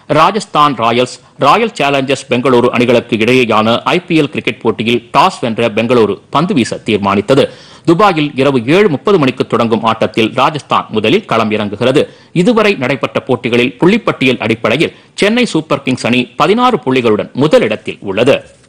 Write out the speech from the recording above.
Rajasthan Royals, Royal Challengers Bengaluru அணிகளுக்கு இடையேயான IPL cricket போட்டியில் டாஸ் வென்ற பெங்களூரு பந்து வீச தீர்மானித்தது. துபாயில் இரவு 7:30 மணிக்கு தொடங்கும் ஆட்டத்தில் ராஜஸ்தான் முதலில் களம் இறங்குகிறது. இதுவரை நடைபெற்ற போட்டிகளில் புள்ளிப்பட்டியல் அடிப்படையில் சென்னை சூப்பர் கிங்ஸ் அணி 16 புள்ளிகளுடன் முதலிடத்தில் உள்ளது.